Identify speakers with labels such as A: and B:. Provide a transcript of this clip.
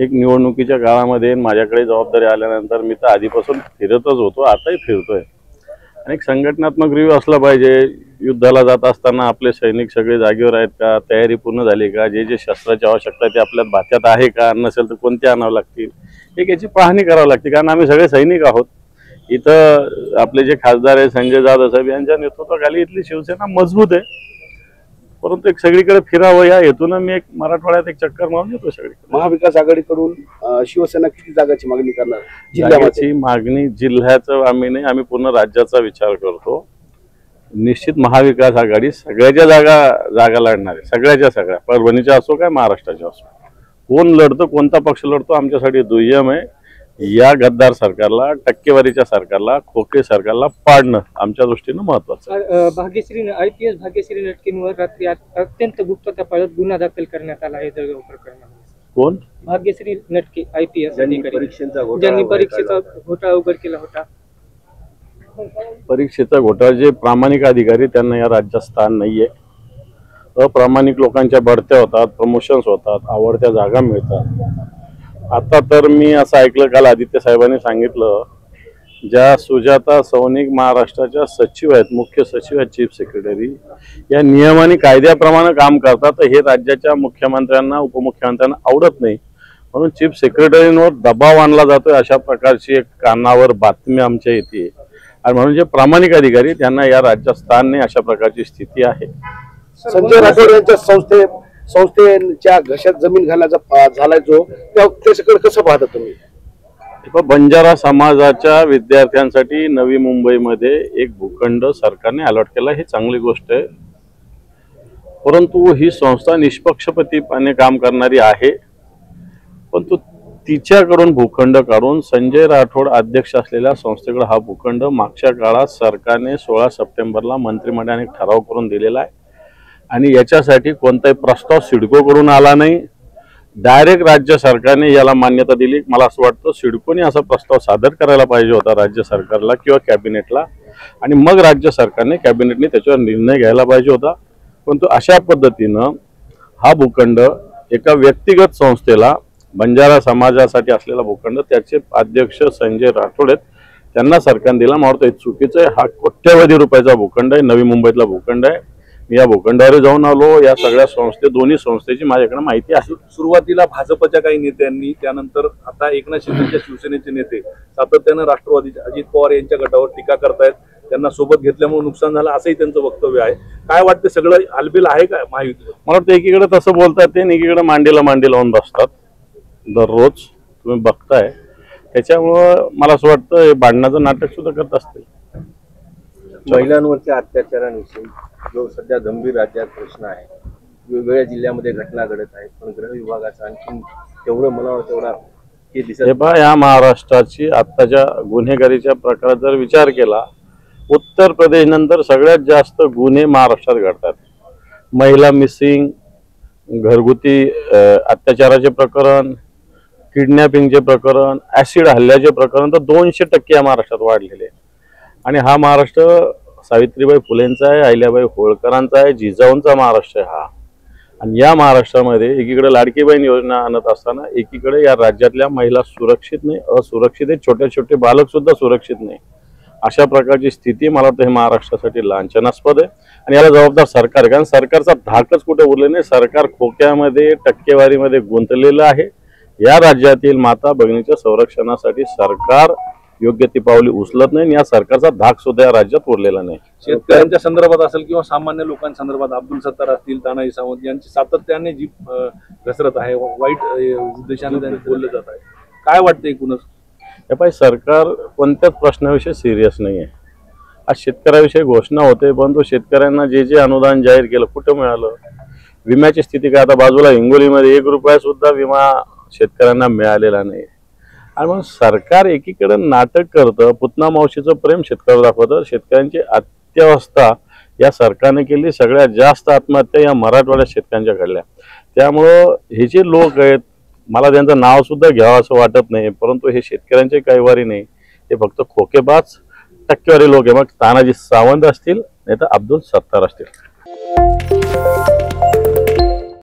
A: एक निवडणुकीच्या काळामध्ये माझ्याकडे जबाबदारी आल्यानंतर मी तर आधीपासून फिरतच होतो, आताही फिरतोय। आणि एक संघटनात्मक रिव्ह्यू असला पाहिजे। युद्धाला जात असताना आपले सैनिक सगळे जागेवर आहेत का, तयारी पूर्ण झाली का, जे जे शस्त्राची आवश्यकता आहे ते आपल्या भात्यात आहे का, नसेल तर कोणते आणावं लागतील, एक याची पाहणी करावी लागते। कारण आम्ही सगळे सैनिक आहोत। इथं आपले जे खासदार आहे संजय जाधव साहेब यांच्या नेतृत्वाखाली इथली शिवसेना मजबूत आहे, परंतु एक सगळीकडे फिरावं या हेतून मी एक मराठवाड्यात एक चक्कर मारून येतो सगळीकडे।
B: महाविकास आघाडीकडून शिवसेना किती जागाची मागणी करणार?
A: जिल्ह्याची मागणी जिल्ह्याचं आम्ही नाही, आम्ही पूर्ण राज्याचा विचार करतो। निश्चित महाविकास आघाडी सगळ्याच्या जागा लढणार आहे, सगळ्या परभणीच्या असो काय महाराष्ट्राच्या असो। कोण लढतो, कोणता पक्ष लढतो आमच्यासाठी दुय्यम आहे। या गद्दार सरकारला, टक्केवारीच्या सरकारला, खोके सरकारला पाडणं आमच्या दृष्टीनं महत्त्वाचं आहे।
C: भाग्यश्री IPS भाग्यश्री नटकेंवर रात्री अत्यंत गुप्तता पाळत गुन्हा दाखल करण्यात आला आहे जळगाव प्रकरणामध्ये।
A: कोण?
C: भाग्यश्री नटके IPS
B: ज्यांनी
C: परीक्षेचा घोटाळा उघड केला होता।
A: परीक्षेचा घोटाळा जे प्रामाणिक अधिकारी त्यांना या राज्यात स्थान नाहीये। अप्रामाणिक लोकांच्या बढत्या होतात, प्रमोशन्स होतात, आवडत्या जागा मिळतात। आता तर मी असं ऐकलं, काल आदित्य साहेबांनी सांगितलं, ज्या सुजाता सौनिक महाराष्ट्राच्या सचिव आहेत, मुख्य सचिव आहेत, चीफ सेक्रेटरी, या नियम आणि कायद्याप्रमाणे काम करतात, तर हे राज्याच्या मुख्यमंत्र्यांना उपमुख्यमंत्र्यांना आवडत नाही, म्हणून चीफ सेक्रेटरींवर दबाव आणला जातोय। अशा प्रकारची एक कानावर बातमी आमच्या येते, आणि म्हणून जे प्रामाणिक अधिकारी त्यांना या राज्यात स्थान नाही, अशा प्रकारची स्थिती आहे।
B: संजय राठोड यांच्या संस्थेच्या घशात जमीन घालण्याचा झालाय जो, त्याच्याकडे कसं पाहता तुम्ही?
A: बंजारा समाजाच्या विद्यार्थ्यांसाठी नवी मुंबईमध्ये एक भूखंड सरकारने अलॉट केला, ही चांगली गोष्ट आहे, परंतु ही संस्था निष्पक्षपातीपणे काम करणारी आहे। परंतु तिच्याकडून भूखंड काढून संजय राठोड अध्यक्ष असलेल्या संस्थेकडे हा भूखंड मागच्या काळात सरकारने 16 सप्टेंबरला मंत्रिमंडळाने ठराव करून दिलेला आहे, आणि याच्यासाठी कोणताही प्रस्ताव सिडकोकडून आला नाही, डायरेक्ट राज्य सरकारने याला मान्यता दिली। मला असं वाटतं सिडकोने असा प्रस्ताव सादर करायला पाहिजे होता राज्य सरकारला किंवा कॅबिनेटला, आणि मग राज्य सरकारने कॅबिनेटने त्याच्यावर निर्णय घ्यायला पाहिजे होता। परंतु अशा पद्धतीनं हा भूखंड एका व्यक्तिगत संस्थेला, बंजारा समाजासाठी असलेला भूखंड, त्याचे अध्यक्ष संजय राठोड आहेत, त्यांना सरकारने दिला। मला वाटतं हे चुकीचं आहे। हा कोट्यवधी रुपयाचा भूखंड आहे, नवी मुंबईतला भूखंड आहे। मी या भूखंडावर जाऊन आलो, या सगळ्या दोन्ही संस्थेची माझ्याकडे माहिती आहे।
D: सुरुवातीला भाजपच्या काही नेत्यांनी, त्यानंतर आता एकनाथ शिंदेच्या शिवसेनेचे नेते सातत्यानं राष्ट्रवादीचे अजित पवार यांच्या गटावर टीका करतायत, त्यांना सोबत घेतल्यामुळे नुकसान झालं असंही त्यांचं वक्तव्य आहे। काय वाटतं, सगळं हालबिल आहे का महायुतीवर?
A: मला वाटतं एकीकडे तसं बोलतात ते, एकीकडे मांडीला मांडी लावून बसतात, दररोज तुम्ही बघताय। त्याच्यामुळं मला असं वाटतं हे भांडणाचं नाटक सुद्धा करत असतील।
E: महिलांवरच्या अत्याचारांविषयी जो सध्या गंभीर राज्यात प्रश्न आहे, वेगवेगळ्या जिल्ह्यामध्ये घटना घडत आहेत, पण गृह विभागाचं आणखी तेवढं म्हणावं तेवढा हे दिसत नाही।
A: या महाराष्ट्राची आत्ताच्या गुन्हेगारीच्या प्रकारात जर विचार केला, उत्तर प्रदेश नंतर सगळ्यात जास्त गुन्हे महाराष्ट्रात घडतात। महिला मिसिंग, घरगुती अत्याचाराचे प्रकरण, किडनॅपिंगचे प्रकरण, ऍसिड हल्ल्याचे प्रकरण तर 200% या महाराष्ट्रात वाढलेले आहे। आणि हा महाराष्ट्र सावित्रीबाई फुलेंचा आहे, अहिल्याबाई होळकरांचा आहे, जिजाऊंचा महाराष्ट्र आहे हा। आणि या महाराष्ट्रामध्ये एकीकडे लाडकी बहीण योजना आणत असताना एकीकडे या राज्यातल्या महिला सुरक्षित नाही, असुरक्षित आहे, छोटे छोटे बालक सुद्धा सुरक्षित नाही, अशा प्रकारची स्थिती मला वाटतं हे महाराष्ट्रासाठी लांछनास्पद आहे। आणि याला जबाबदार सरकार, कारण सरकारचा धाकच कुठे उरले नाही, सरकार खोक्यामध्ये, टक्केवारीमध्ये गुंतलेलं आहे। या राज्यातील माता भगिनीच्या संरक्षणासाठी सरकार योग्य ती पावले उचलत नाही, या सरकारचा धाक सुद्धा या राज्यात उरलेला नाही।
D: शेतकऱ्यांच्या संदर्भात असेल किंवा सामान्य लोकांसंदर्भात अब्दुल सत्तार असतील, तानाजी सावंत यांची सातत्याने जी घसरत आहे, वाईट उद्देशाने त्यांनी बोललं जात आहे, काय वाटतं एकूणच?
A: सरकार कोणत्याच प्रश्नाविषयी सिरियस नाही आहे। आज शेतकऱ्याविषयी घोषणा होते, परंतु शेतकऱ्यांना जे जे अनुदान जाहीर केलं कुठं मिळालं? विम्याची स्थिती काय, आता बाजूला हिंगोलीमध्ये 1 रुपया सुद्धा विमा शेतकऱ्यांना मिळालेला नाही। आणि मग सरकार एकीकडे नाटक करतं, पुतना मावशीचं प्रेम शेतकऱ्याला दाखवतं, शेतकऱ्यांची अत्यवस्था या सरकारने केली। सगळ्यात जास्त आत्महत्या या मराठवाड्यात शेतकऱ्यांच्या घडल्या। त्यामुळं हे जे लोक आहेत, मला त्यांचं नाव सुद्धा घ्यावं असं वाटत नाही, परंतु हे शेतकऱ्यांचे कैवारी नाही, हे फक्त खोकेबाज टक्केवारी लोक आहे। मग तानाजी सावंत असतील, नाही तर अब्दुल सत्तार असतील।